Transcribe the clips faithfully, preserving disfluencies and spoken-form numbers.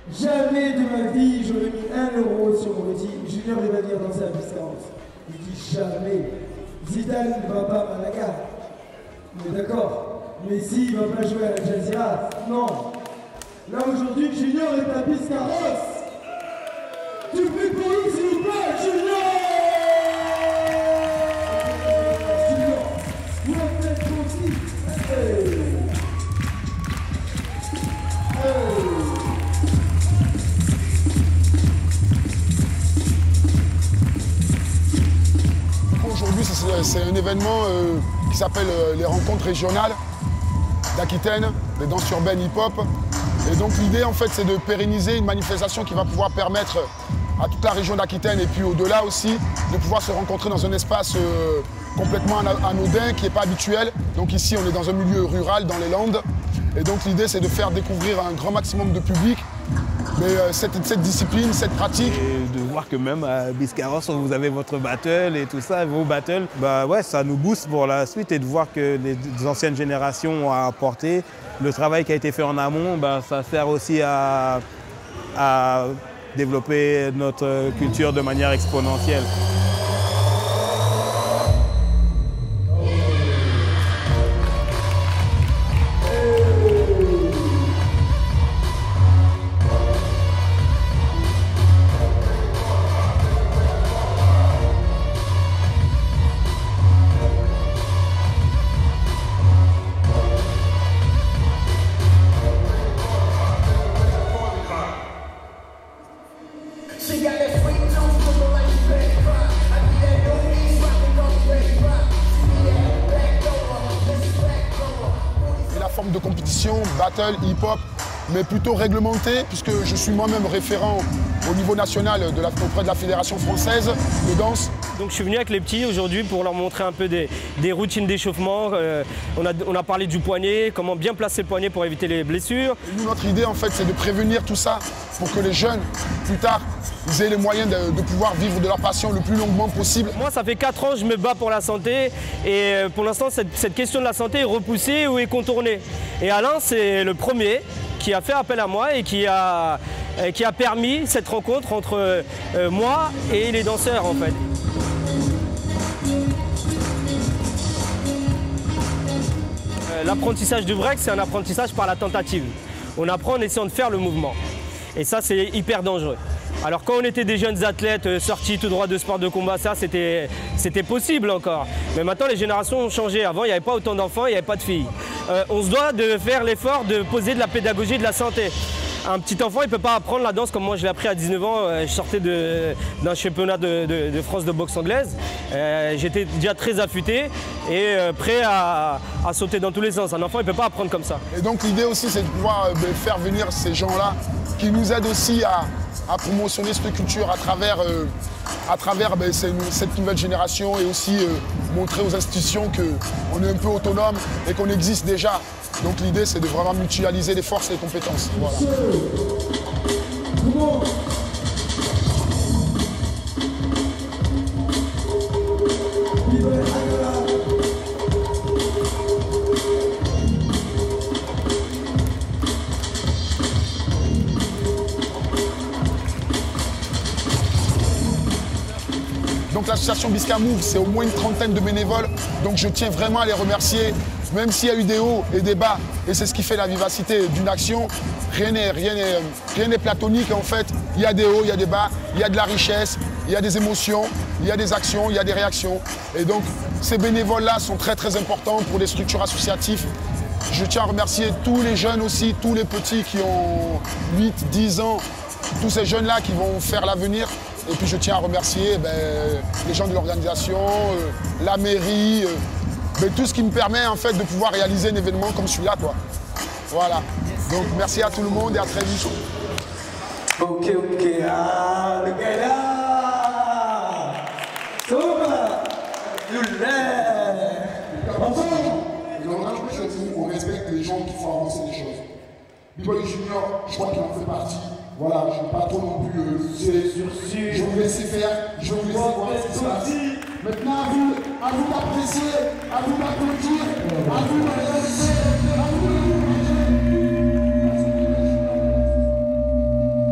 Jamais de ma vie j'aurais mis un euro sur mon petit Junior il va venir danser à Biscarrosse. Je dis jamais. Zidane ne va pas à Malaga. On est d'accord. Messi ne va pas jouer à la Jazeera. Non. Là aujourd'hui Junior est à Biscarrosse. Du bruit pour lui s'il vous plaît, Junior. Junior, vous en faites aussi. Hey. Hey. Aujourd'hui, c'est un événement euh, qui s'appelle euh, les rencontres régionales d'Aquitaine, des danses urbaines hip-hop. Et donc l'idée, en fait, c'est de pérenniser une manifestation qui va pouvoir permettre à toute la région d'Aquitaine et puis au-delà aussi, de pouvoir se rencontrer dans un espace euh, complètement anodin, qui n'est pas habituel. Donc ici, on est dans un milieu rural, dans les Landes. Et donc l'idée, c'est de faire découvrir à un grand maximum de public mais, euh, cette, cette discipline, cette pratique. Et de voir que même à Biscarrosse, vous avez votre battle et tout ça, vos battles, bah ouais, ça nous booste pour la suite et de voir que les anciennes générations ont apporté. Le travail qui a été fait en amont, bah, ça sert aussi à, à développer notre culture de manière exponentielle. De compétition, battle, hip-hop, mais plutôt réglementé, puisque je suis moi-même référent au niveau national de la, auprès de la Fédération française de danse. Donc je suis venu avec les petits aujourd'hui pour leur montrer un peu des, des routines d'échauffement. Euh, on, a, on a parlé du poignet, comment bien placer le poignet pour éviter les blessures. Et nous, notre idée, en fait, c'est de prévenir tout ça pour que les jeunes, plus tard, ils aient les moyens de, de pouvoir vivre de leur passion le plus longuement possible. Moi, ça fait quatre ans que je me bats pour la santé et pour l'instant, cette, cette question de la santé est repoussée ou est contournée. Et Alain, c'est le premier qui a fait appel à moi et qui a, qui a permis cette rencontre entre euh, moi et les danseurs, en fait. Euh, L'apprentissage du break, c'est un apprentissage par la tentative. On apprend en essayant de faire le mouvement. Et ça, c'est hyper dangereux. Alors quand on était des jeunes athlètes euh, sortis tout droit de sport de combat, ça c'était possible encore. Mais maintenant les générations ont changé. Avant il n'y avait pas autant d'enfants, il n'y avait pas de filles. Euh, on se doit de faire l'effort de poser de la pédagogie et de la santé. Un petit enfant il ne peut pas apprendre la danse comme moi je l'ai appris à dix-neuf ans. Euh, je sortais d'un championnat de, de, de France de boxe anglaise. Euh, J'étais déjà très affûté et euh, prêt à, à sauter dans tous les sens. Un enfant il ne peut pas apprendre comme ça. Et donc l'idée aussi c'est de pouvoir euh, faire venir ces gens-là qui nous aident aussi à à promotionner cette culture à travers, euh, à travers ben, cette nouvelle génération et aussi euh, montrer aux institutions qu'on est un peu autonome et qu'on existe déjà. Donc l'idée c'est de vraiment mutualiser les forces et les compétences. Voilà. Donc l'association Bisca Move, c'est au moins une trentaine de bénévoles. Donc je tiens vraiment à les remercier, même s'il y a eu des hauts et des bas. Et c'est ce qui fait la vivacité d'une action. Rien n'est rien n'est, rien n'est platonique en fait. Il y a des hauts, il y a des bas, il y a de la richesse, il y a des émotions, il y a des actions, il y a des réactions. Et donc ces bénévoles-là sont très très importants pour les structures associatives. Je tiens à remercier tous les jeunes aussi, tous les petits qui ont huit, dix ans, tous ces jeunes-là qui vont faire l'avenir. Et puis je tiens à remercier ben, les gens de l'organisation, euh, la mairie, euh, ben, tout ce qui me permet en fait de pouvoir réaliser un événement comme celui-là, quoi. Voilà. Donc merci à tout le monde et à très vite. Ok, ok, ah, le gars là, Thomas, you l'es. Enfin, je dis, on respecte les gens qui font avancer les choses. B-Boy Junior, je crois qu'il en fait partie. Voilà, je ne vais pas trop non plus. Euh, je vais vous laisser faire, je vais vous laisser voir ce qui se passe. Maintenant, à vous, à vous d'apprécier, à vous d'applaudir, à vous de réaliser, à vous de...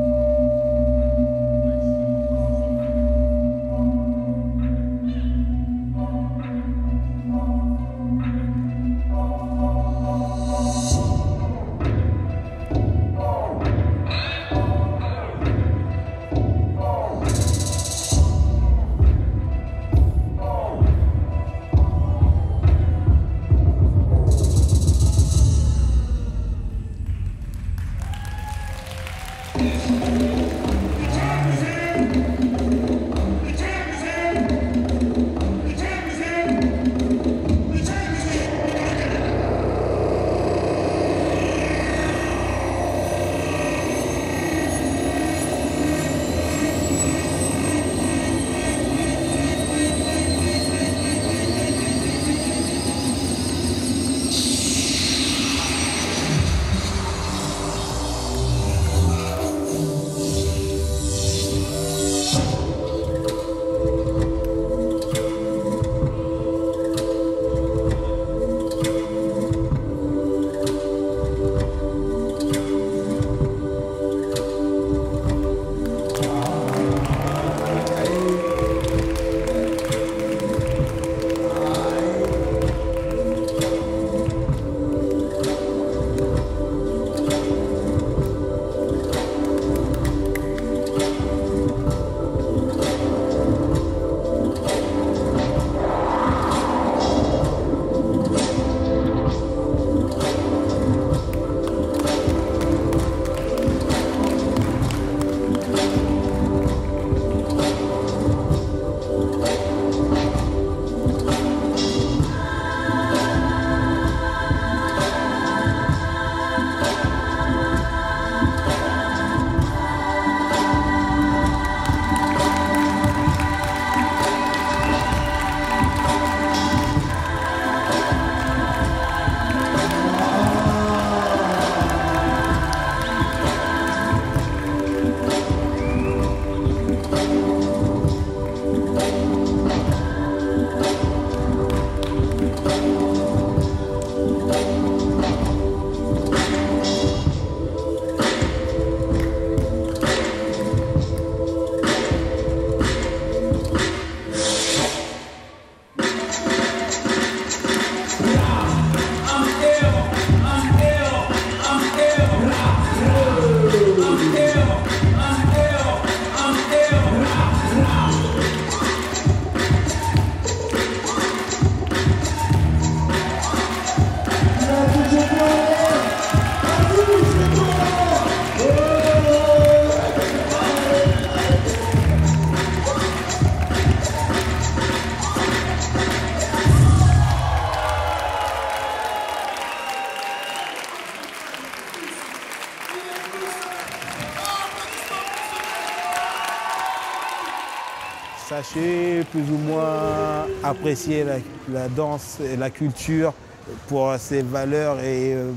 Sachez plus ou moins apprécier la, la danse et la culture pour ses valeurs et euh,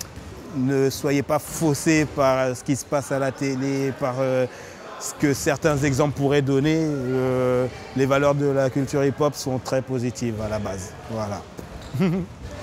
ne soyez pas faussés par ce qui se passe à la télé, par euh, ce que certains exemples pourraient donner. Euh, les valeurs de la culture hip-hop sont très positives à la base. Voilà.